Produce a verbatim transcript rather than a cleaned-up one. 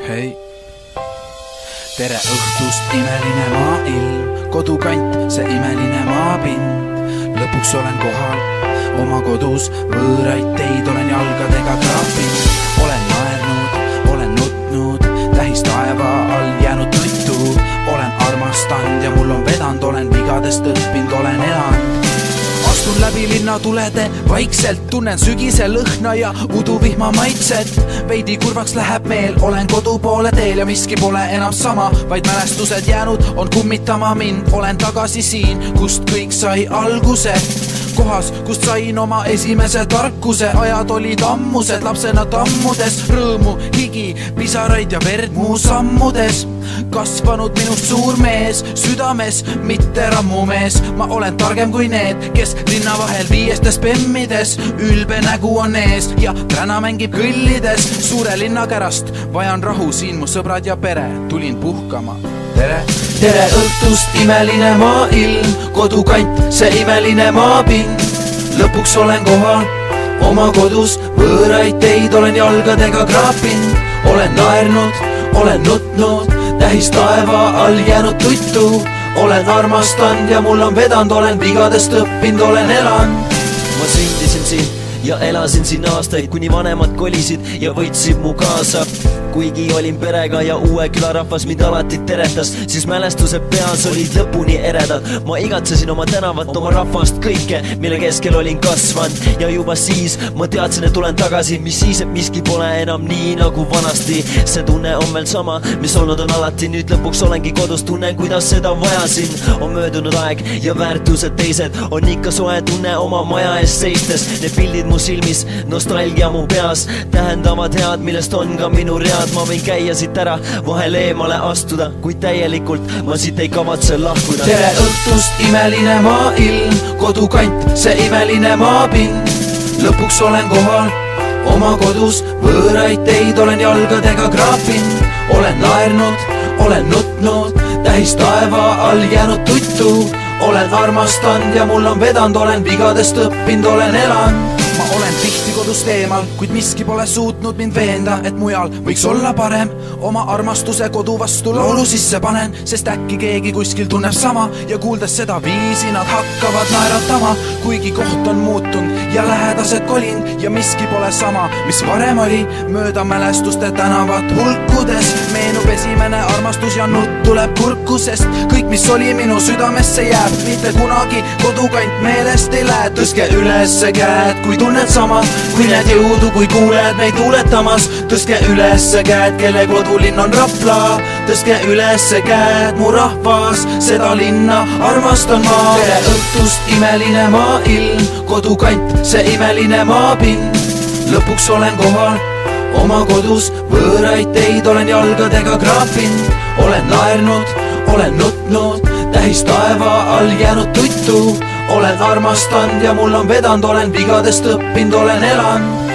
hei. Tere õhtust, imeline maailm, kodukant, see imeline maapind. Lõpuks olen kohal oma kodus, võõraid teid olen jalgadega kraapinud. Olen naernud, olen nutnud, tähis taeva all jäänud tuttu. Olen armastanud ja mul on vedanud, olen vigadest õppinud, olen elanud. Astun läbi linnatulede, vaikselt tunnen sügise lõhna ja uduvihma maitset. Veidi kurvaks läheb meel, olen kodu poole teel ja miski pole enam sama, vaid mälestused jäänud on kummitama mind. Olen tagasi siin, kust kõik sai alguse, kohas, kust sain oma esimese tarkuse. Ajad olid ammused, lapsena tammudes, rõõmu, higi, pisaraid ja verd muu sammudes. Kasvanud minust suur mees, südames, mitte rammumees. Ma olen targem kui need, kes linna vahel viiestes pemmides. Ülbe nägu on ees ja täna mängib kõllides. Suure linna kärast vajan rahu, siin mu sõbrad ja pere, tulin puhkama. Tere! Tere õhtust, imeline maailm, kodukant, see imeline maapind. Lõpuks olen kohal oma kodus, võõraid teid olen jalgadega kraapinud. Olen naernud, olen nutnud, tähis taeva all jäänud tuttu. Olen armastanud ja mul on vedanud, olen vigadest õppinud, olen elanud. Ma sündisin siin ja elasin siin aastaid, kuni vanemad kolisid ja võtsid mu kaasa. Kuigi olin perega ja uue külarahvas mind alati teretas, siis mälestused peas olid lõpuni eredad. Ma igatsesin oma tänavat, oma rahvast, kõike, mille keskel olin kasvanud. Ja juba siis ma teadsin, et tulen tagasi, mis siis, et miski pole enam nii nagu vanasti. See tunne on veel sama, mis olnud on alati, nüüd lõpuks olengi kodus, tunnen, kuidas seda vajasin. On möödunud aeg ja väärtused teised, on ikka soe tunne oma maja ees seistes. Need pildid mu silmis, nostalgia mu peas, tähendavad head, millest on ka minu read. Ma võin käia siit ära, vahel eemale astuda, kuid täielikult ma siit ei kavatse lahkuda. Tere õhtust, imeline maailm, kodukant, see imeline maapind. Lõpuks olen kohal oma kodus, võõraid teid olen jalgadega kraapinud. Olen naernud, olen nutnud, tähis taeva all jäänud tuttu. Olen armastanud ja mul on vedanud, olen vigadest õppinud, olen elanud. Ma olen tihti kodust eemal, kuid miski pole suutnud mind veenda, et mujal võiks olla parem. Oma armastuse kodu vastu laulu sisse panen, sest äkki keegi kuskil tunneb sama ja kuuldes seda viisi nad hakkavad naeratama. Kuigi koht on muutunud ja lähedased kolind ja miski pole sama, mis varem oli. Mööda mälestuste tänavat hulkudes meenub esimene armastus ja nutt tuleb kurku, sest kõik, mis oli minu südamesse jääb, mitte kunagi kodukant meelest ei lähe. Tõske ülesse käed, kui tunned sama, kui näed jõudu, kui kuuled meid tuuletamas. Tõske ülesse käed, kelle kodulinn on Rapla. Tõske ülesse käed, mu rahvas, seda linna armastan ma. Tere õhtust, imeline maailm, kodukant, see imeline maapind. Lõpuks olen kohal oma kodus, võõraid teid olen jalgadega kraapinud. Olen naernud, olen nutnud, tähis taeva all jäänud tuttu. Olen armastanud ja mul on vedanud, olen vigadest õppinud, olen elanud.